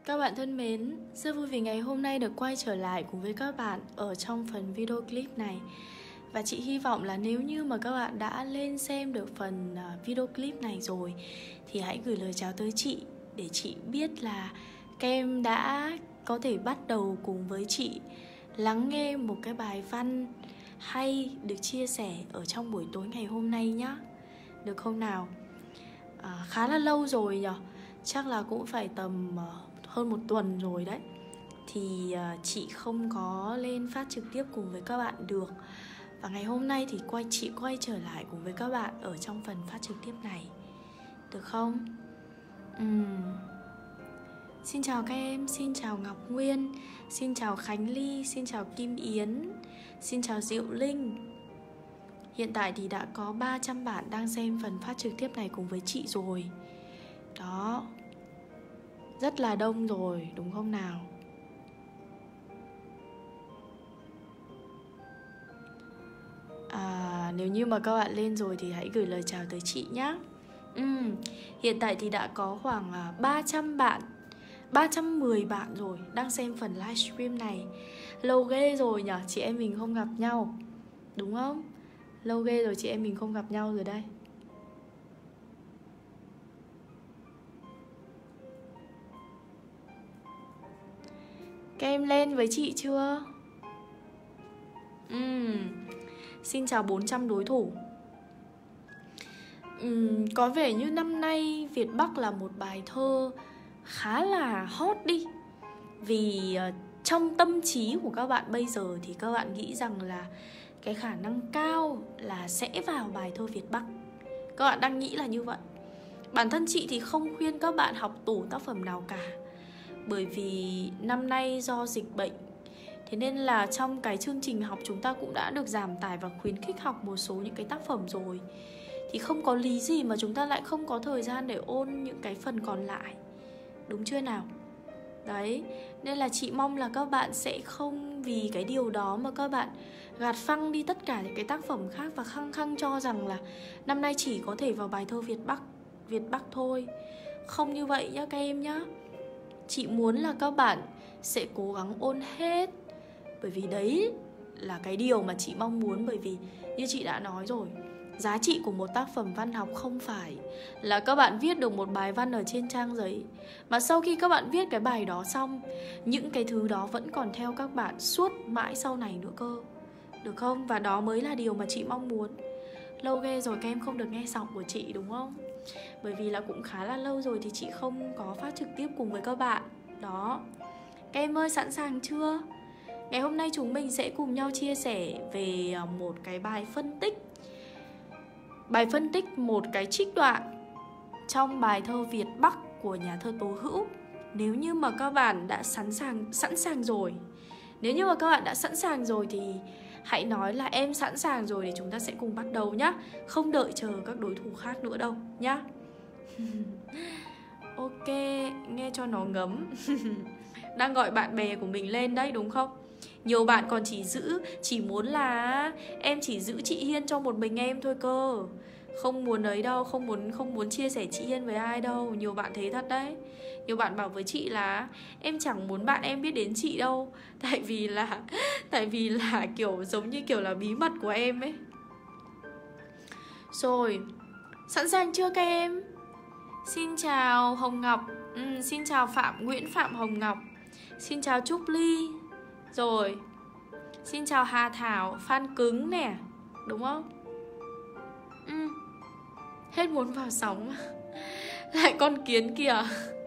Các bạn thân mến, rất vui vì ngày hôm nay được quay trở lại cùng với các bạn ở trong phần video clip này. Và chị hy vọng là nếu như mà các bạn đã lên xem được phần video clip này rồi thì hãy gửi lời chào tới chị để chị biết là các em đã có thể bắt đầu cùng với chị lắng nghe một cái bài văn hay được chia sẻ ở trong buổi tối ngày hôm nay nhé. Được không nào? Khá là lâu rồi nhỉ? Chắc là cũng phải tầm hơn một tuần rồi đấy. Thì chị không có lên phát trực tiếp cùng với các bạn được. Và ngày hôm nay thì chị quay trở lại cùng với các bạn ở trong phần phát trực tiếp này. Được không? Xin chào các em, xin chào Ngọc Nguyên, xin chào Khánh Ly, xin chào Kim Yến, xin chào Diệu Linh. Hiện tại thì đã có 300 bạn đang xem phần phát trực tiếp này cùng với chị rồi. Đó, rất là đông rồi, đúng không nào? Nếu như mà các bạn lên rồi thì hãy gửi lời chào tới chị nhé. Hiện tại thì đã có khoảng 300 bạn, 310 bạn rồi đang xem phần livestream này. Lâu ghê rồi nhỉ, chị em mình không gặp nhau, đúng không? Lâu ghê rồi chị em mình không gặp nhau rồi đây. Các em lên với chị chưa? Xin chào 400 đối thủ. Có vẻ như năm nay Việt Bắc là một bài thơ khá là hot đi. Vì trong tâm trí của các bạn bây giờ thì các bạn nghĩ rằng là cái khả năng cao là sẽ vào bài thơ Việt Bắc. Các bạn đang nghĩ là như vậy. Bản thân chị thì không khuyên các bạn học tủ tác phẩm nào cả. Bởi vì năm nay do dịch bệnh, thế nên là trong cái chương trình học chúng ta cũng đã được giảm tải và khuyến khích học một số những cái tác phẩm rồi. Thì không có lý gì mà chúng ta lại không có thời gian để ôn những cái phần còn lại. Đúng chưa nào? Đấy, nên là chị mong là các bạn sẽ không vì cái điều đó mà các bạn gạt phăng đi tất cả những cái tác phẩm khác và khăng khăng cho rằng là năm nay chỉ có thể vào bài thơ Việt Bắc thôi. Không như vậy nhá các em nhá. Chị muốn là các bạn sẽ cố gắng ôn hết. Bởi vì đấy là cái điều mà chị mong muốn. Bởi vì như chị đã nói rồi, giá trị của một tác phẩm văn học không phải là các bạn viết được một bài văn ở trên trang giấy, mà sau khi các bạn viết cái bài đó xong, những cái thứ đó vẫn còn theo các bạn suốt mãi sau này nữa cơ. Được không? Và đó mới là điều mà chị mong muốn. Lâu ghê rồi các em không được nghe giọng của chị đúng không? Bởi vì là cũng khá là lâu rồi thì chị không có phát trực tiếp cùng với các bạn. Đó. Các em ơi, sẵn sàng chưa? Ngày hôm nay chúng mình sẽ cùng nhau chia sẻ về một cái bài phân tích. Bài phân tích một cái trích đoạn trong bài thơ Việt Bắc của nhà thơ Tố Hữu. Nếu như mà các bạn đã sẵn sàng rồi, nếu như mà các bạn đã sẵn sàng rồi thì hãy nói là em sẵn sàng rồi để chúng ta sẽ cùng bắt đầu nhá. Không đợi chờ các đối thủ khác nữa đâu nhá. Ok, nghe cho nó ngấm. Đang gọi bạn bè của mình lên đấy đúng không? Nhiều bạn còn chỉ muốn là em chỉ giữ chị Hiên cho một mình em thôi cơ. Không muốn ấy đâu, không muốn chia sẻ chị Hiên với ai đâu. Nhiều bạn thế thật đấy. Nhiều bạn bảo với chị là em chẳng muốn bạn em biết đến chị đâu. Tại vì là kiểu giống như kiểu là bí mật của em ấy. Rồi, sẵn sàng chưa các em? Xin chào Hồng Ngọc, xin chào Nguyễn Phạm Hồng Ngọc, xin chào Trúc Ly. Rồi, xin chào Hà Thảo, Phan Cứng nè, đúng không? Hết muốn vào sóng. Lại con kiến kìa.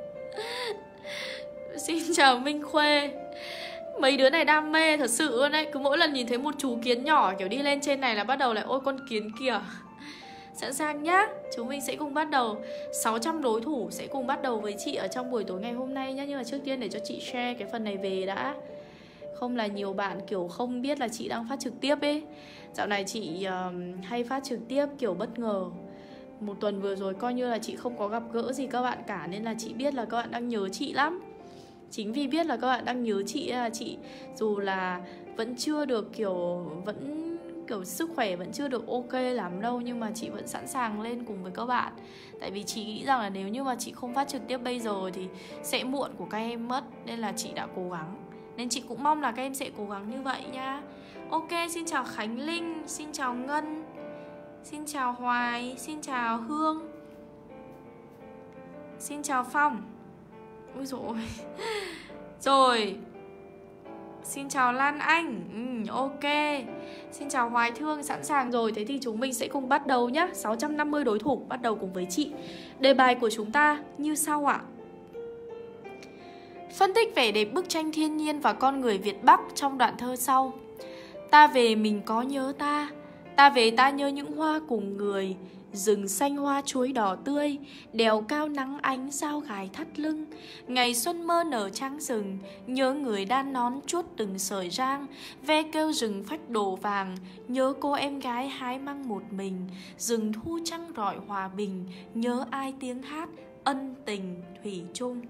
Xin chào Minh Khuê. Mấy đứa này đam mê thật sự luôn đấy. Cứ mỗi lần nhìn thấy một chú kiến nhỏ kiểu đi lên trên này là bắt đầu lại ôi con kiến kìa. Sẵn sàng nhá. Chúng mình sẽ cùng bắt đầu. 600 đối thủ sẽ cùng bắt đầu với chị ở trong buổi tối ngày hôm nay nhá. Nhưng mà trước tiên để cho chị share cái phần này về đã. Không là nhiều bạn kiểu không biết là chị đang phát trực tiếp ấy. Dạo này chị hay phát trực tiếp kiểu bất ngờ. Một tuần vừa rồi coi như là chị không có gặp gỡ gì các bạn cả, nên là chị biết là các bạn đang nhớ chị lắm. Chính vì biết là các bạn đang nhớ chị là chị dù là vẫn chưa được kiểu vẫn kiểu sức khỏe vẫn chưa được ok lắm đâu, nhưng mà chị vẫn sẵn sàng lên cùng với các bạn. Tại vì chị nghĩ rằng là nếu như mà chị không phát trực tiếp bây giờ thì sẽ muộn của các em mất, nên là chị đã cố gắng. Nên chị cũng mong là các em sẽ cố gắng như vậy nha. Ok, xin chào Khánh Linh, xin chào Ngân, xin chào Hoài, xin chào Hương, xin chào Phong. Ôi dồi ôi. Rồi, xin chào Lan Anh. Ok. Xin chào Hoài Thương, sẵn sàng rồi. Thế thì chúng mình sẽ cùng bắt đầu nhé. 650 đối thủ, bắt đầu cùng với chị. Đề bài của chúng ta như sau ạ. Phân tích vẻ đẹp bức tranh thiên nhiên và con người Việt Bắc trong đoạn thơ sau. Ta về mình có nhớ ta, ta về ta nhớ những hoa cùng người, rừng xanh hoa chuối đỏ tươi, đèo cao nắng ánh sao gài thắt lưng. Ngày xuân mơ nở trắng rừng, nhớ người đan nón chuốt từng sợi rang, ve kêu rừng phách đổ vàng, nhớ cô em gái hái măng một mình, rừng thu trăng rọi hòa bình, nhớ ai tiếng hát ân tình thủy chung.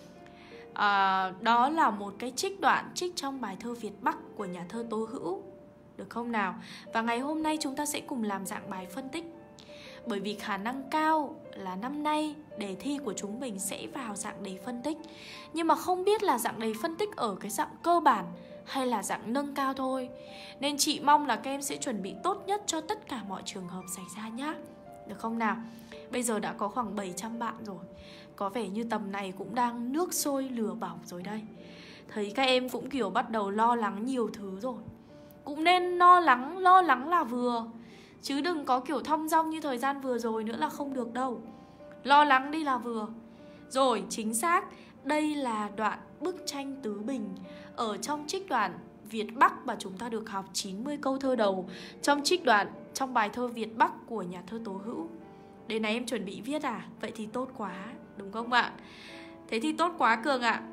Đó là một cái đoạn trích trong bài thơ Việt Bắc của nhà thơ Tố Hữu, được không nào? Và ngày hôm nay chúng ta sẽ cùng làm dạng bài phân tích. Bởi vì khả năng cao là năm nay đề thi của chúng mình sẽ vào dạng đề phân tích, nhưng mà không biết là dạng đề phân tích ở cái dạng cơ bản hay là dạng nâng cao thôi. Nên chị mong là các em sẽ chuẩn bị tốt nhất cho tất cả mọi trường hợp xảy ra nhá, được không nào? Bây giờ đã có khoảng 700 bạn rồi. Có vẻ như tầm này cũng đang nước sôi lửa bỏng rồi đây. Thấy các em cũng kiểu bắt đầu lo lắng nhiều thứ rồi. Cũng nên lo lắng là vừa, chứ đừng có kiểu thong dong như thời gian vừa rồi nữa là không được đâu. Lo lắng đi là vừa. Rồi, chính xác, đây là đoạn bức tranh tứ bình ở trong trích đoạn Việt Bắc mà chúng ta được học 90 câu thơ đầu trong trích đoạn trong bài thơ Việt Bắc của nhà thơ Tố Hữu. Đến này em chuẩn bị viết à? Vậy thì tốt quá, đúng không ạ? Thế thì tốt quá Cường ạ.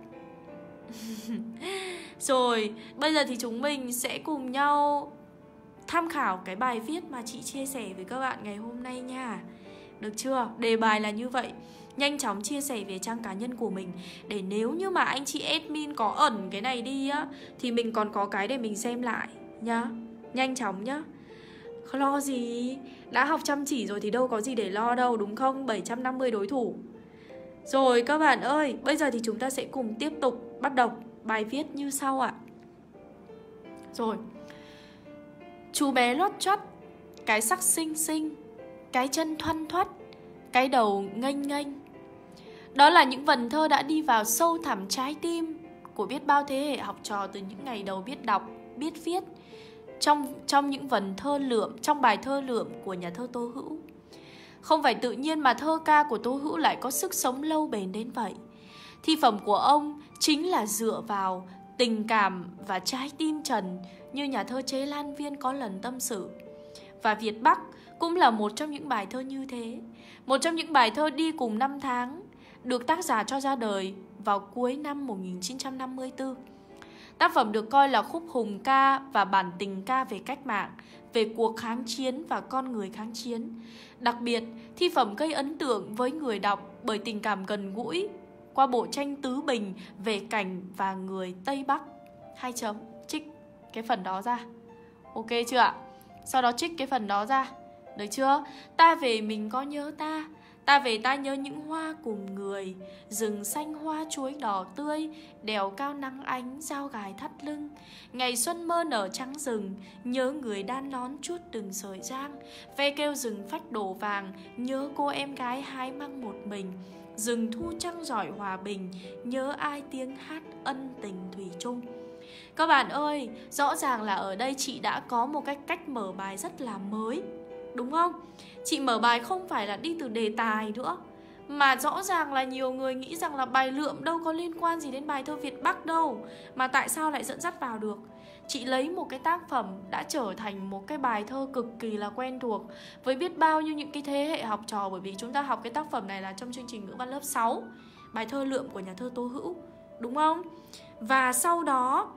Rồi, bây giờ thì chúng mình sẽ cùng nhau tham khảo cái bài viết mà chị chia sẻ với các bạn ngày hôm nay nha. Được chưa? Đề bài là như vậy. Nhanh chóng chia sẻ về trang cá nhân của mình, để nếu như mà anh chị admin có ẩn cái này đi á, thì mình còn có cái để mình xem lại nhá. Nhanh chóng nhá. Không lo gì, đã học chăm chỉ rồi thì đâu có gì để lo đâu, đúng không? 750 đối thủ. Rồi các bạn ơi, bây giờ thì chúng ta sẽ cùng tiếp tục bắt đầu bài viết như sau ạ. Rồi, chú bé lót chót, cái sắc xinh xinh, cái chân thoăn thoắt, cái đầu nghênh nghênh. Đó là những vần thơ đã đi vào sâu thẳm trái tim của biết bao thế hệ học trò từ những ngày đầu biết đọc, biết viết. Trong những vần thơ lượm, trong bài thơ lượm của nhà thơ Tố Hữu. Không phải tự nhiên mà thơ ca của Tố Hữu lại có sức sống lâu bền đến vậy. Thi phẩm của ông chính là dựa vào tình cảm và trái tim trần, như nhà thơ Chế Lan Viên có lần tâm sự. Và Việt Bắc cũng là một trong những bài thơ như thế. Một trong những bài thơ đi cùng năm tháng, được tác giả cho ra đời vào cuối năm 1954. Tác phẩm được coi là khúc hùng ca và bản tình ca về cách mạng, về cuộc kháng chiến và con người kháng chiến. Đặc biệt, thi phẩm gây ấn tượng với người đọc bởi tình cảm gần gũi qua bộ tranh tứ bình về cảnh và người Tây Bắc. 2 chấm, trích cái phần đó ra. Ok chưa ạ? Sau đó trích cái phần đó ra. Được chưa? Ta về mình có nhớ ta, ta về ta nhớ những hoa cùng người, rừng xanh hoa chuối đỏ tươi, đèo cao nắng ánh dao gài thắt lưng. Ngày xuân mơ nở trắng rừng, nhớ người đan nón chuốt từng sợi rang, ve kêu rừng phách đổ vàng, nhớ cô em gái hái măng một mình, rừng thu trăng rọi hòa bình, nhớ ai tiếng hát ân tình thủy chung. Các bạn ơi, rõ ràng là ở đây chị đã có một cái cách mở bài rất là mới, đúng không? Chị mở bài không phải là đi từ đề tài nữa, mà rõ ràng là nhiều người nghĩ rằng là bài lượm đâu có liên quan gì đến bài thơ Việt Bắc đâu, mà tại sao lại dẫn dắt vào được. Chị lấy một cái tác phẩm đã trở thành một cái bài thơ cực kỳ là quen thuộc với biết bao nhiêu những cái thế hệ học trò, bởi vì chúng ta học cái tác phẩm này là trong chương trình ngữ văn lớp 6, bài thơ lượm của nhà thơ Tố Hữu, đúng không? Và sau đó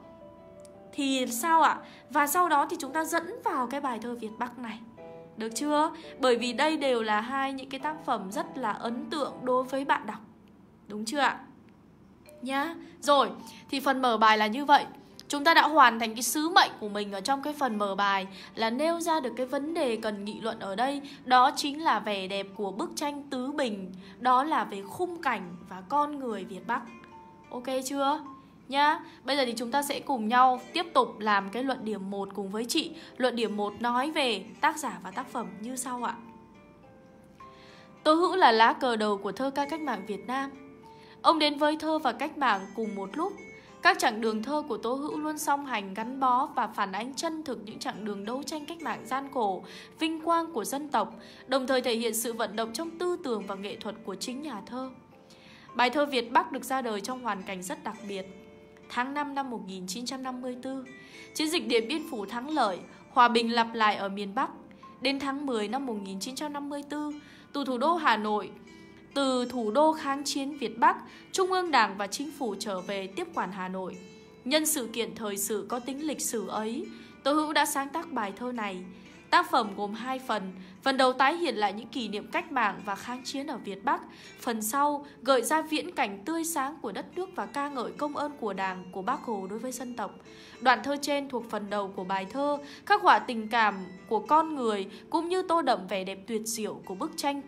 thì sao ạ? Và sau đó thì chúng ta dẫn vào cái bài thơ Việt Bắc này. Được chưa? Bởi vì đây đều là hai những cái tác phẩm rất là ấn tượng đối với bạn đọc. Đúng chưa ạ? Nhá. Rồi, thì phần mở bài là như vậy. Chúng ta đã hoàn thành cái sứ mệnh của mình ở trong cái phần mở bài, là nêu ra được cái vấn đề cần nghị luận ở đây. Đó chính là vẻ đẹp của bức tranh Tứ Bình, đó là về khung cảnh và con người Việt Bắc. Ok chưa? Nhá. Bây giờ thì chúng ta sẽ cùng nhau tiếp tục làm cái luận điểm 1 cùng với chị. Luận điểm 1 nói về tác giả và tác phẩm như sau ạ. Tố Hữu là lá cờ đầu của thơ ca cách mạng Việt Nam. Ông đến với thơ và cách mạng cùng một lúc. Các chặng đường thơ của Tố Hữu luôn song hành, gắn bó và phản ánh chân thực những chặng đường đấu tranh cách mạng gian khổ, vinh quang của dân tộc, đồng thời thể hiện sự vận động trong tư tưởng và nghệ thuật của chính nhà thơ. Bài thơ Việt Bắc được ra đời trong hoàn cảnh rất đặc biệt. Tháng 5 năm 1954, chiến dịch Điện Biên Phủ thắng lợi, hòa bình lặp lại ở miền Bắc. Đến tháng 10 năm 1954, từ thủ đô kháng chiến Việt Bắc, Trung ương Đảng và Chính phủ trở về tiếp quản Hà Nội. Nhân sự kiện thời sự có tính lịch sử ấy, Tố Hữu đã sáng tác bài thơ này. Tác phẩm gồm 2 phần. Phần đầu tái hiện lại những kỷ niệm cách mạng và kháng chiến ở Việt Bắc. Phần sau gợi ra viễn cảnh tươi sáng của đất nước và ca ngợi công ơn của Đảng, của Bác Hồ đối với dân tộc. Đoạn thơ trên thuộc phần đầu của bài thơ, khắc họa tình cảm của con người cũng như tô đậm vẻ đẹp tuyệt diệu của bức tranh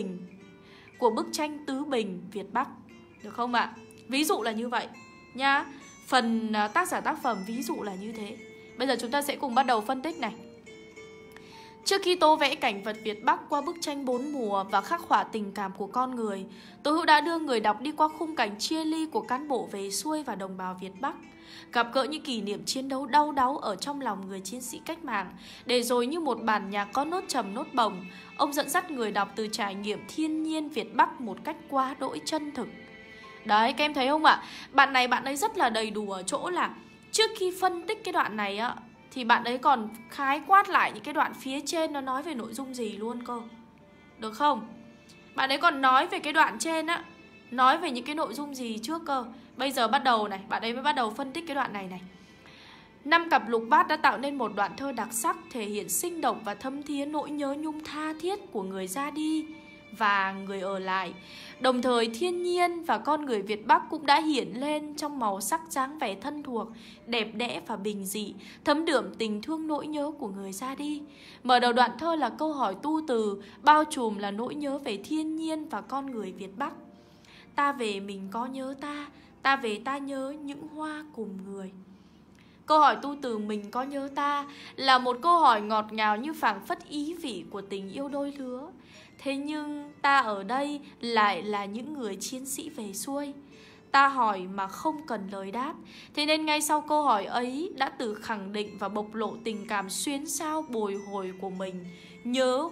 Tứ Bình Việt Bắc. Được không ạ? Ví dụ là như vậy nhá. Phần tác giả tác phẩm ví dụ là như thế. Bây giờ chúng ta sẽ cùng bắt đầu phân tích này. Trước khi tô vẽ cảnh vật Việt Bắc qua bức tranh 4 mùa và khắc họa tình cảm của con người, Tố Hữu đã đưa người đọc đi qua khung cảnh chia ly của cán bộ về xuôi và đồng bào Việt Bắc, gặp gỡ những kỷ niệm chiến đấu đau đáu ở trong lòng người chiến sĩ cách mạng, để rồi như một bản nhạc có nốt trầm nốt bổng, ông dẫn dắt người đọc từ trải nghiệm thiên nhiên Việt Bắc một cách quá đỗi chân thực. Đấy, các em thấy không ạ? Bạn ấy rất là đầy đủ ở chỗ là trước khi phân tích cái đoạn này á, thì bạn ấy còn khái quát lại những cái đoạn phía trên nó nói về nội dung gì luôn cơ. Được không? Bạn ấy còn nói về cái đoạn trên á, nói về những cái nội dung gì trước cơ. Bây giờ bắt đầu này, bạn ấy mới bắt đầu phân tích cái đoạn này này. 5 cặp lục bát đã tạo nên một đoạn thơ đặc sắc, thể hiện sinh động và thấm thía nỗi nhớ nhung tha thiết của người ra đi và người ở lại. Đồng thời thiên nhiên và con người Việt Bắc cũng đã hiện lên trong màu sắc dáng vẻ thân thuộc, đẹp đẽ và bình dị, thấm đượm tình thương nỗi nhớ của người ra đi. Mở đầu đoạn thơ là câu hỏi tu từ, bao trùm là nỗi nhớ về thiên nhiên và con người Việt Bắc. Ta về mình có nhớ ta về ta nhớ những hoa cùng người. Câu hỏi tu từ mình có nhớ ta là một câu hỏi ngọt ngào như phảng phất ý vị của tình yêu đôi lứa. Thế nhưng ta ở đây lại là những người chiến sĩ về xuôi. Ta hỏi mà không cần lời đáp. Thế nên ngay sau câu hỏi ấy đã tự khẳng định và bộc lộ tình cảm xuyến xao bồi hồi của mình. Nhớ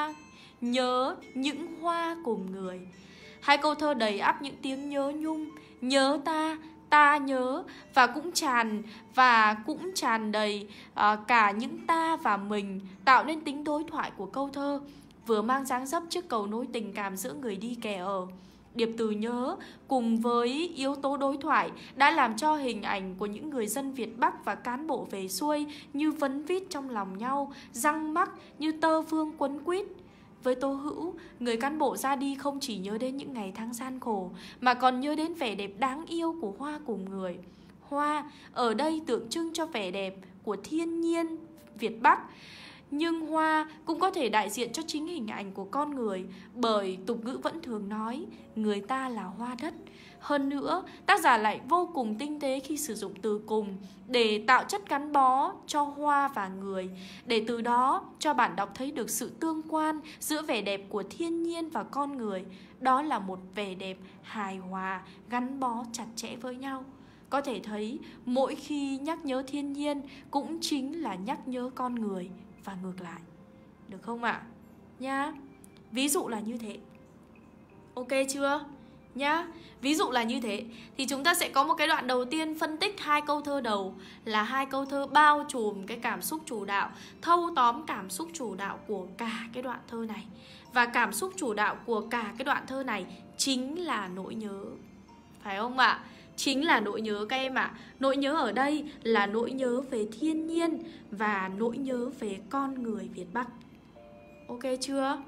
những hoa cùng người. Hai câu thơ đầy ắp những tiếng nhớ nhung. Nhớ ta nhớ và cũng tràn đầy cả những ta và mình, tạo nên tính đối thoại của câu thơ, vừa mang dáng dấp chiếc cầu nối tình cảm giữa người đi kẻ ở. Điệp từ nhớ cùng với yếu tố đối thoại đã làm cho hình ảnh của những người dân Việt Bắc và cán bộ về xuôi như vấn vít trong lòng nhau, răng mắc như tơ vương quấn quýt. Với Tố Hữu, người cán bộ ra đi không chỉ nhớ đến những ngày tháng gian khổ, mà còn nhớ đến vẻ đẹp đáng yêu của hoa cùng người. Hoa ở đây tượng trưng cho vẻ đẹp của thiên nhiên Việt Bắc, nhưng hoa cũng có thể đại diện cho chính hình ảnh của con người, bởi tục ngữ vẫn thường nói người ta là hoa đất. Hơn nữa, tác giả lại vô cùng tinh tế khi sử dụng từ cùng để tạo chất gắn bó cho hoa và người, để từ đó cho bạn đọc thấy được sự tương quan giữa vẻ đẹp của thiên nhiên và con người. Đó là một vẻ đẹp hài hòa, gắn bó chặt chẽ với nhau. Có thể thấy mỗi khi nhắc nhớ thiên nhiên cũng chính là nhắc nhớ con người và ngược lại. Được không ạ? Nhá. Ví dụ là như thế. Ok chưa? Nhá. Ví dụ là như thế. Thì chúng ta sẽ có một cái đoạn đầu tiên phân tích hai câu thơ đầu, là hai câu thơ bao trùm cái cảm xúc chủ đạo, thâu tóm cảm xúc chủ đạo của cả cái đoạn thơ này. Và cảm xúc chủ đạo của cả cái đoạn thơ này chính là nỗi nhớ. Phải không ạ? Chính là nỗi nhớ các em ạ. Nỗi nhớ ở đây là nỗi nhớ về thiên nhiên và nỗi nhớ về con người Việt Bắc. Ok chưa?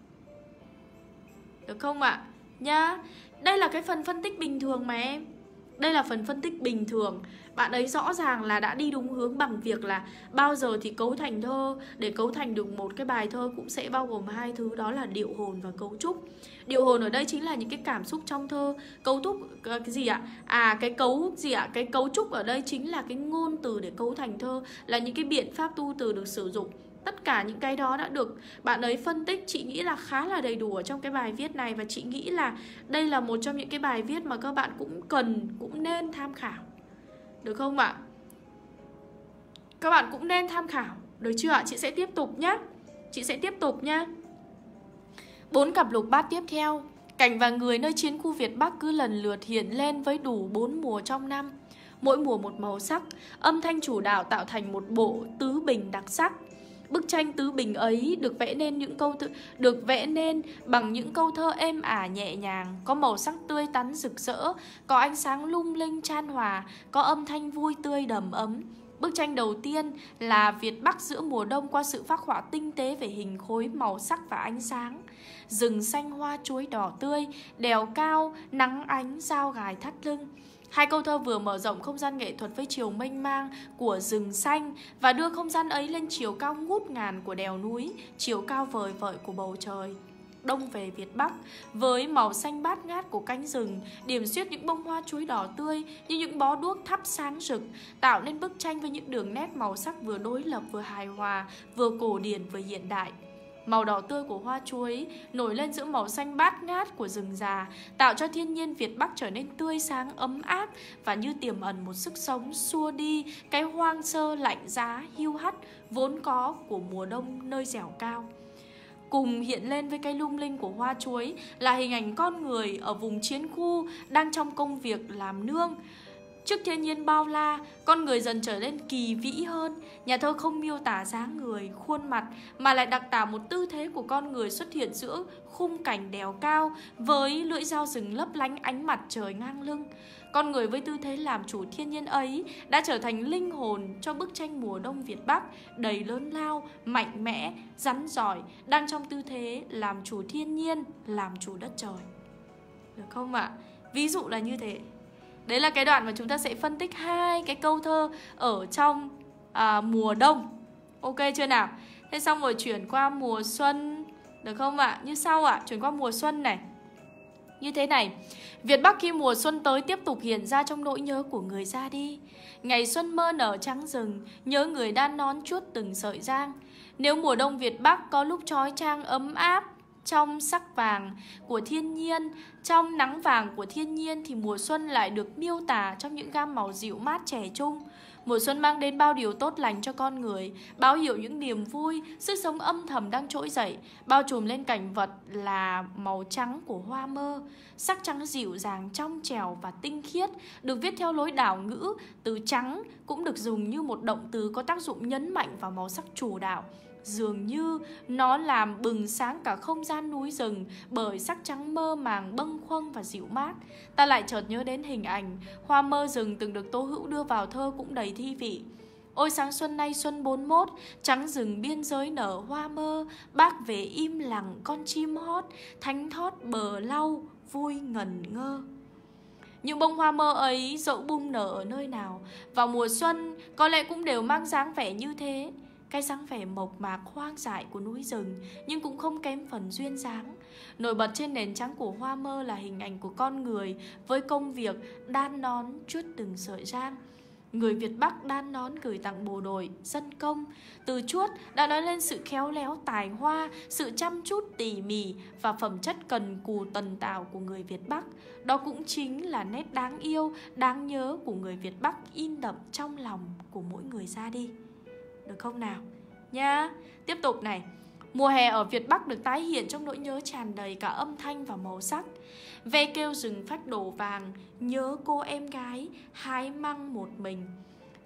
Được không ạ? Nhá. Đây là cái phần phân tích bình thường mà em. Đây là phần phân tích bình thường. Bạn ấy rõ ràng là đã đi đúng hướng bằng việc là bao giờ thì cấu thành thơ. Để cấu thành được một cái bài thơ cũng sẽ bao gồm hai thứ, đó là điệu hồn và cấu trúc. Điệu hồn ở đây chính là những cái cảm xúc trong thơ. Cấu trúc cái gì ạ? Cái cấu trúc ở đây chính là cái ngôn từ để cấu thành thơ, là những cái biện pháp tu từ được sử dụng. Tất cả những cái đó đã được bạn ấy phân tích, chị nghĩ là khá là đầy đủ ở trong cái bài viết này. Và chị nghĩ là đây là một trong những cái bài viết mà các bạn cũng nên tham khảo. Được không ạ? Các bạn cũng nên tham khảo. Được chưa ạ? Chị sẽ tiếp tục nhá. 4 cặp lục bát tiếp theo. Cảnh và người nơi chiến khu Việt Bắc cứ lần lượt hiện lên với đủ 4 mùa trong năm. Mỗi mùa một màu sắc, âm thanh chủ đạo tạo thành một bộ tứ bình đặc sắc. Bức tranh tứ bình ấy được vẽ nên bằng những câu thơ êm ả nhẹ nhàng, có màu sắc tươi tắn rực rỡ, có ánh sáng lung linh chan hòa, có âm thanh vui tươi đầm ấm. Bức tranh đầu tiên là Việt Bắc giữa mùa đông qua sự phác họa tinh tế về hình khối, màu sắc và ánh sáng. Rừng xanh hoa chuối đỏ tươi, đèo cao, nắng ánh, dao gài thắt lưng. Hai câu thơ vừa mở rộng không gian nghệ thuật với chiều mênh mang của rừng xanh và đưa không gian ấy lên chiều cao ngút ngàn của đèo núi, chiều cao vời vợi của bầu trời. Đông về Việt Bắc, với màu xanh bát ngát của cánh rừng, điểm xuyết những bông hoa chuối đỏ tươi như những bó đuốc thắp sáng rực, tạo nên bức tranh với những đường nét màu sắc vừa đối lập vừa hài hòa, vừa cổ điển vừa hiện đại. Màu đỏ tươi của hoa chuối nổi lên giữa màu xanh bát ngát của rừng già, tạo cho thiên nhiên Việt Bắc trở nên tươi sáng ấm áp và như tiềm ẩn một sức sống xua đi cái hoang sơ lạnh giá hiu hắt vốn có của mùa đông nơi dẻo cao. Cùng hiện lên với cái lung linh của hoa chuối là hình ảnh con người ở vùng chiến khu đang trong công việc làm nương. Trước thiên nhiên bao la, con người dần trở nên kỳ vĩ hơn. Nhà thơ không miêu tả dáng người, khuôn mặt, mà lại đặc tả một tư thế của con người xuất hiện giữa khung cảnh đèo cao với lưỡi dao rừng lấp lánh ánh mặt trời ngang lưng. Con người với tư thế làm chủ thiên nhiên ấy đã trở thành linh hồn cho bức tranh mùa đông Việt Bắc, đầy lớn lao, mạnh mẽ, rắn giỏi, đang trong tư thế làm chủ thiên nhiên, làm chủ đất trời. Được không ạ? Ví dụ là như thế. Đấy là cái đoạn mà chúng ta sẽ phân tích hai cái câu thơ ở trong mùa đông. Ok chưa nào? Thế xong rồi chuyển qua mùa xuân. Được không ạ? Như sau ạ, chuyển qua mùa xuân này. Như thế này, Việt Bắc khi mùa xuân tới tiếp tục hiện ra trong nỗi nhớ của người ra đi. Ngày xuân mơ nở trắng rừng, nhớ người đan nón chuốt từng sợi giang. Nếu mùa đông Việt Bắc có lúc trói trang ấm áp, trong sắc vàng của thiên nhiên, trong nắng vàng của thiên nhiên, thì mùa xuân lại được miêu tả trong những gam màu dịu mát trẻ trung. Mùa xuân mang đến bao điều tốt lành cho con người, báo hiệu những niềm vui, sức sống âm thầm đang trỗi dậy, bao trùm lên cảnh vật là màu trắng của hoa mơ. Sắc trắng dịu dàng, trong trẻo và tinh khiết, được viết theo lối đảo ngữ. Từ trắng cũng được dùng như một động từ có tác dụng nhấn mạnh vào màu sắc chủ đạo. Dường như nó làm bừng sáng cả không gian núi rừng bởi sắc trắng mơ màng bâng khuâng và dịu mát. Ta lại chợt nhớ đến hình ảnh hoa mơ rừng từng được Tố Hữu đưa vào thơ cũng đầy thi vị. Ôi sáng xuân nay xuân 41, trắng rừng biên giới nở hoa mơ, bác về im lặng con chim hót, thánh thót bờ lau vui ngẩn ngơ. Những bông hoa mơ ấy dẫu bung nở ở nơi nào, vào mùa xuân có lẽ cũng đều mang dáng vẻ như thế. Cái dáng vẻ mộc mạc hoang dại của núi rừng nhưng cũng không kém phần duyên dáng. Nổi bật trên nền trắng của hoa mơ là hình ảnh của con người với công việc đan nón chuốt từng sợi giang. Người Việt Bắc đan nón gửi tặng bộ đội, dân công. Từ chuốt đã nói lên sự khéo léo tài hoa, sự chăm chút tỉ mỉ và phẩm chất cần cù tần tảo của người Việt Bắc. Đó cũng chính là nét đáng yêu, đáng nhớ của người Việt Bắc in đậm trong lòng của mỗi người ra đi. Được không nào? Nhá. Tiếp tục này. Mùa hè ở Việt Bắc được tái hiện trong nỗi nhớ tràn đầy cả âm thanh và màu sắc. Ve kêu rừng phách đổ vàng, nhớ cô em gái hái măng một mình.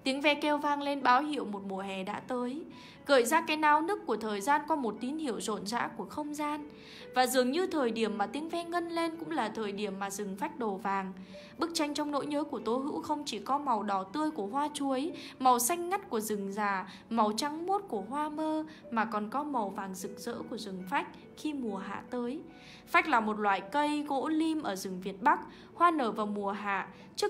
Tiếng ve kêu vang lên báo hiệu một mùa hè đã tới, gợi ra cái náo nức của thời gian qua một tín hiệu rộn rã của không gian. Và dường như thời điểm mà tiếng ve ngân lên cũng là thời điểm mà rừng phách đổ vàng. Bức tranh trong nỗi nhớ của Tố Hữu không chỉ có màu đỏ tươi của hoa chuối, màu xanh ngắt của rừng già, màu trắng muốt của hoa mơ, mà còn có màu vàng rực rỡ của rừng phách khi mùa hạ tới. Phách là một loại cây gỗ lim ở rừng Việt Bắc, hoa nở vào mùa hạ,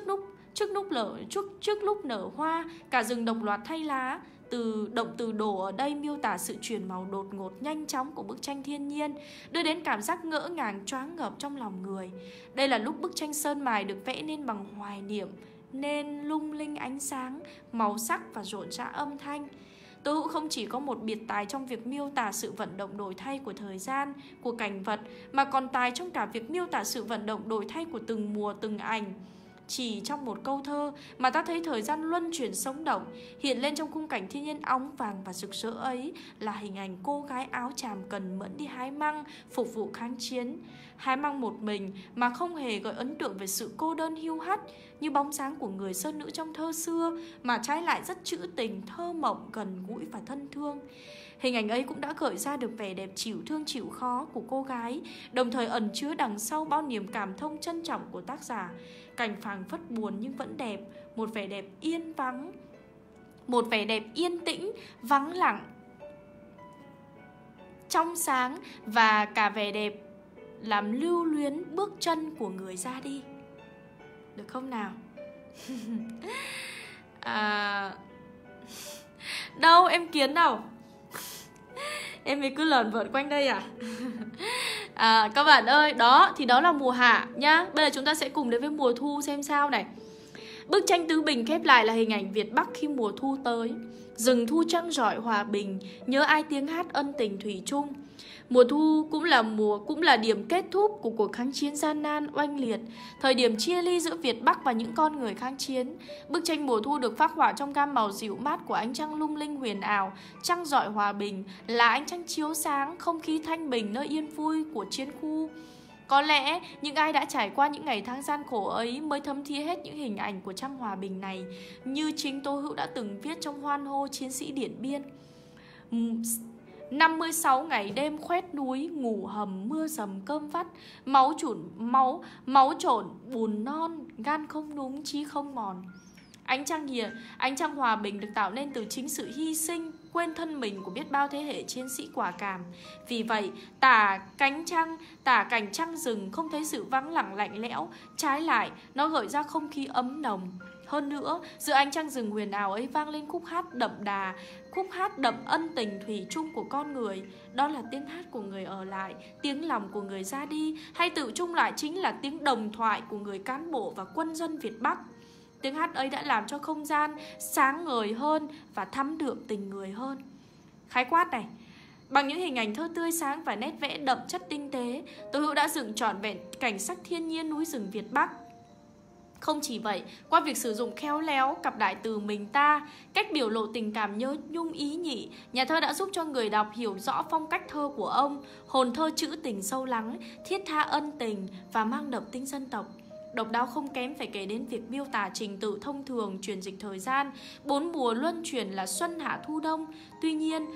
trước lúc nở hoa, cả rừng đồng loạt thay lá. Động từ đổ ở đây miêu tả sự chuyển màu đột ngột nhanh chóng của bức tranh thiên nhiên, đưa đến cảm giác ngỡ ngàng choáng ngợp trong lòng người. Đây là lúc bức tranh sơn mài được vẽ nên bằng hoài niệm, nên lung linh ánh sáng, màu sắc và rộn rã âm thanh. Tố Hữu không chỉ có một biệt tài trong việc miêu tả sự vận động đổi thay của thời gian, của cảnh vật, mà còn tài trong cả việc miêu tả sự vận động đổi thay của từng mùa từng ảnh. Chỉ trong một câu thơ mà ta thấy thời gian luân chuyển sống động, hiện lên trong khung cảnh thiên nhiên óng vàng và rực rỡ ấy là hình ảnh cô gái áo tràm cần mẫn đi hái măng phục vụ kháng chiến. Hái măng một mình mà không hề gợi ấn tượng về sự cô đơn hiu hắt như bóng dáng của người sơn nữ trong thơ xưa, mà trái lại rất trữ tình, thơ mộng, gần gũi và thân thương. Hình ảnh ấy cũng đã gợi ra được vẻ đẹp chịu thương chịu khó của cô gái, đồng thời ẩn chứa đằng sau bao niềm cảm thông trân trọng của tác giả. Cảnh phảng phất buồn nhưng vẫn đẹp, một vẻ đẹp yên tĩnh, vắng lặng, trong sáng, và cả vẻ đẹp làm lưu luyến bước chân của người ra đi. Được không nào? Đâu, em Kiến đâu? Em ấy cứ lởn vởn quanh đây à? Các bạn ơi, đó là mùa hạ nhá. Bây giờ chúng ta sẽ cùng đến với mùa thu xem sao này. Bức tranh tứ bình khép lại là hình ảnh Việt Bắc khi mùa thu tới. Rừng thu trăng rọi hòa bình, nhớ ai tiếng hát ân tình thủy chung. Mùa thu cũng là điểm kết thúc của cuộc kháng chiến gian nan oanh liệt, thời điểm chia ly giữa Việt Bắc và những con người kháng chiến. Bức tranh mùa thu được phác họa trong gam màu dịu mát của ánh trăng lung linh huyền ảo, trăng rọi hòa bình, là ánh trăng chiếu sáng không khí thanh bình nơi yên vui của chiến khu. Có lẽ những ai đã trải qua những ngày tháng gian khổ ấy mới thấm thía hết những hình ảnh của trăng hòa bình này, như chính Tố Hữu đã từng viết trong Hoan hô chiến sĩ Điện Biên. 56 ngày đêm khoét núi, ngủ hầm mưa dầm cơm vắt, máu trộn bùn non, gan không núng chí không mòn. Ánh trăng hòa bình được tạo nên từ chính sự hy sinh, quên thân mình của biết bao thế hệ chiến sĩ quả cảm. Vì vậy, tả cảnh trăng rừng không thấy sự vắng lặng lạnh lẽo, trái lại, nó gợi ra không khí ấm nồng. Hơn nữa, giữa ánh trăng rừng huyền ảo ấy vang lên khúc hát đậm ân tình thủy chung của con người. Đó là tiếng hát của người ở lại, tiếng lòng của người ra đi, hay tự chung lại chính là tiếng đồng thoại của người cán bộ và quân dân Việt Bắc. Tiếng hát ấy đã làm cho không gian sáng ngời hơn và thắm đượm tình người hơn. Khái quát này, bằng những hình ảnh thơ tươi sáng và nét vẽ đậm chất tinh tế, Tố Hữu đã dựng trọn vẹn cảnh sắc thiên nhiên núi rừng Việt Bắc. Không chỉ vậy, qua việc sử dụng khéo léo cặp đại từ mình ta, cách biểu lộ tình cảm nhớ nhung ý nhị, nhà thơ đã giúp cho người đọc hiểu rõ phong cách thơ của ông, hồn thơ trữ tình sâu lắng, thiết tha ân tình và mang đậm tính dân tộc. Độc đáo không kém phải kể đến việc miêu tả trình tự thông thường chuyển dịch thời gian, 4 mùa luân chuyển là xuân hạ thu đông. Tuy nhiên,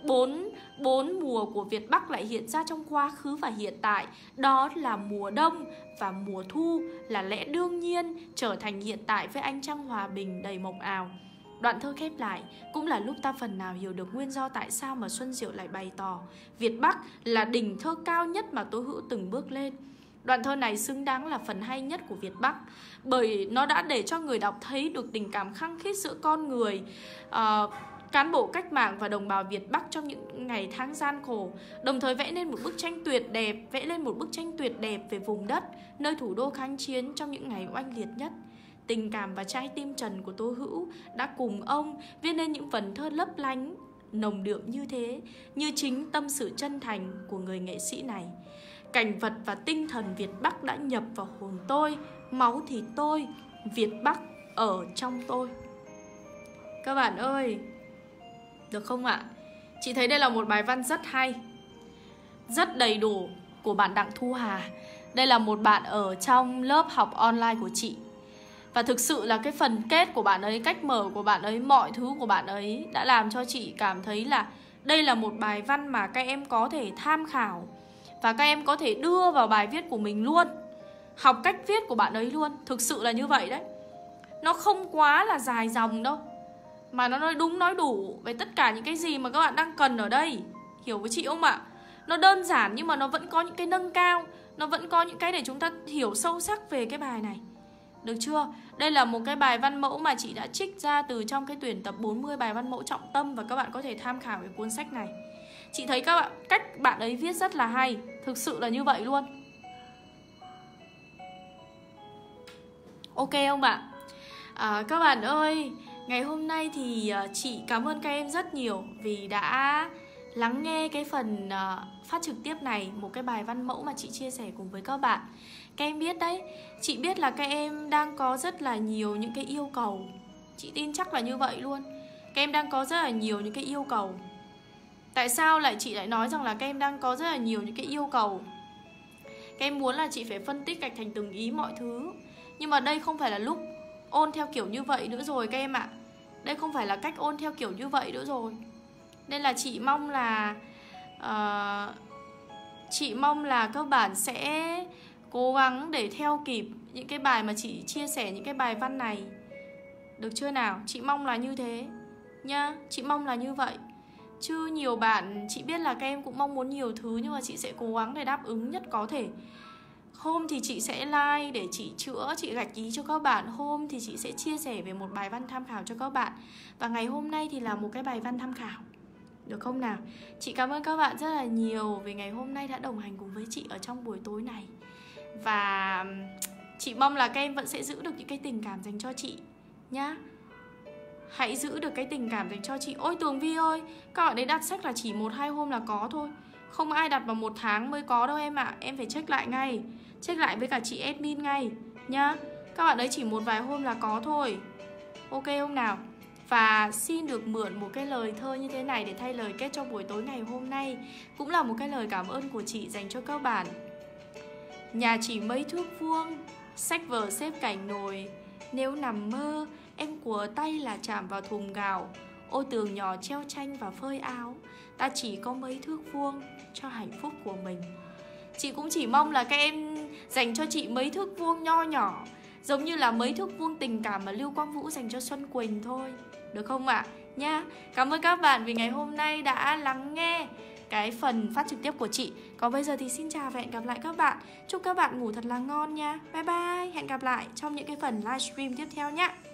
bốn mùa của Việt Bắc lại hiện ra trong quá khứ và hiện tại, đó là mùa đông và mùa thu là lẽ đương nhiên trở thành hiện tại với ánh trăng hòa bình đầy mộng ảo. Đoạn thơ khép lại cũng là lúc ta phần nào hiểu được nguyên do tại sao mà Xuân Diệu lại bày tỏ Việt Bắc là đỉnh thơ cao nhất mà Tố Hữu từng bước lên. Đoạn thơ này xứng đáng là phần hay nhất của Việt Bắc, bởi nó đã để cho người đọc thấy được tình cảm khăng khít giữa con người, cán bộ cách mạng và đồng bào Việt Bắc trong những ngày tháng gian khổ, đồng thời vẽ lên một bức tranh tuyệt đẹp về vùng đất, nơi thủ đô kháng chiến trong những ngày oanh liệt nhất. Tình cảm và trái tim trần của Tố Hữu đã cùng ông viết nên những vần thơ lấp lánh, nồng đượm như thế, như chính tâm sự chân thành của người nghệ sĩ này. Cảnh vật và tinh thần Việt Bắc đã nhập vào hồn tôi, máu thịt tôi, Việt Bắc ở trong tôi. Các bạn ơi, được không ạ? Chị thấy đây là một bài văn rất hay, rất đầy đủ của bạn Đặng Thu Hà. Đây là một bạn ở trong lớp học online của chị. Và thực sự là cái phần kết của bạn ấy, cách mở của bạn ấy, mọi thứ của bạn ấy đã làm cho chị cảm thấy là đây là một bài văn mà các em có thể tham khảo và các em có thể đưa vào bài viết của mình luôn. Học cách viết của bạn ấy luôn. Thực sự là như vậy đấy. Nó không quá là dài dòng đâu, mà nó nói đúng nói đủ về tất cả những cái gì mà các bạn đang cần ở đây. Hiểu với chị không ạ? Nó đơn giản nhưng mà nó vẫn có những cái nâng cao, nó vẫn có những cái để chúng ta hiểu sâu sắc về cái bài này. Được chưa? Đây là một cái bài văn mẫu mà chị đã trích ra từ trong cái tuyển tập 40 bài văn mẫu trọng tâm, và các bạn có thể tham khảo cái cuốn sách này. Chị thấy cách bạn ấy viết rất là hay. Thực sự là như vậy luôn. Ok không bạn? Các bạn ơi, ngày hôm nay thì chị cảm ơn các em rất nhiều vì đã lắng nghe cái phần phát trực tiếp này, một cái bài văn mẫu mà chị chia sẻ cùng với các bạn. Các em biết đấy, chị biết là các em đang có rất là nhiều những cái yêu cầu. Chị tin chắc là như vậy luôn. Các em đang có rất là nhiều những cái yêu cầu. Tại sao chị lại nói rằng là các em đang có rất là nhiều những cái yêu cầu? Các em muốn là chị phải phân tích gạch thành từng ý mọi thứ. Nhưng mà đây không phải là lúc ôn theo kiểu như vậy nữa rồi các em ạ. Đây không phải là cách ôn theo kiểu như vậy nữa rồi. Nên là chị mong là các bạn sẽ cố gắng để theo kịp những cái bài mà chị chia sẻ, những cái bài văn này. Được chưa nào? Chị mong là như thế nhá. Chị mong là như vậy. Chứ nhiều bạn, chị biết là các em cũng mong muốn nhiều thứ, nhưng mà chị sẽ cố gắng để đáp ứng nhất có thể. Hôm thì chị sẽ like để chị chữa, chị gạch ý cho các bạn. Hôm thì chị sẽ chia sẻ về một bài văn tham khảo cho các bạn. Và ngày hôm nay thì là một cái bài văn tham khảo. Được không nào? Chị cảm ơn các bạn rất là nhiều vì ngày hôm nay đã đồng hành cùng với chị ở trong buổi tối này. Và chị mong là các em vẫn sẽ giữ được những cái tình cảm dành cho chị nhá. Hãy giữ được cái tình cảm dành cho chị. Ôi Tường Vi ơi, các bạn ấy đặt sách là chỉ 1-2 hôm là có thôi. Không ai đặt vào 1 tháng mới có đâu em ạ. Em phải check lại ngay. Check lại với cả chị admin ngay nhá. Các bạn ấy chỉ một vài hôm là có thôi. Ok không nào? Và xin được mượn một cái lời thơ như thế này để thay lời kết cho buổi tối ngày hôm nay. Cũng là một cái lời cảm ơn của chị dành cho các bạn. Nhà chỉ mấy thước vuông, sách vở xếp cảnh nồi. Nếu nằm mơ, em của tay là chạm vào thùng gạo. Ô tường nhỏ treo tranh và phơi áo. Ta chỉ có mấy thước vuông cho hạnh phúc của mình. Chị cũng chỉ mong là các em dành cho chị mấy thước vuông nho nhỏ, giống như là mấy thước vuông tình cảm mà Lưu Quang Vũ dành cho Xuân Quỳnh thôi. Được không ạ? Nha. Cảm ơn các bạn vì ngày hôm nay đã lắng nghe cái phần phát trực tiếp của chị. Còn bây giờ thì xin chào và hẹn gặp lại các bạn. Chúc các bạn ngủ thật là ngon nha. Bye bye. Hẹn gặp lại trong những cái phần livestream tiếp theo nhé.